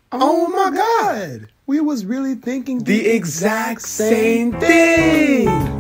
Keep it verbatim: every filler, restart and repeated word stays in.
Oh my God. We was really thinking the exact same thing.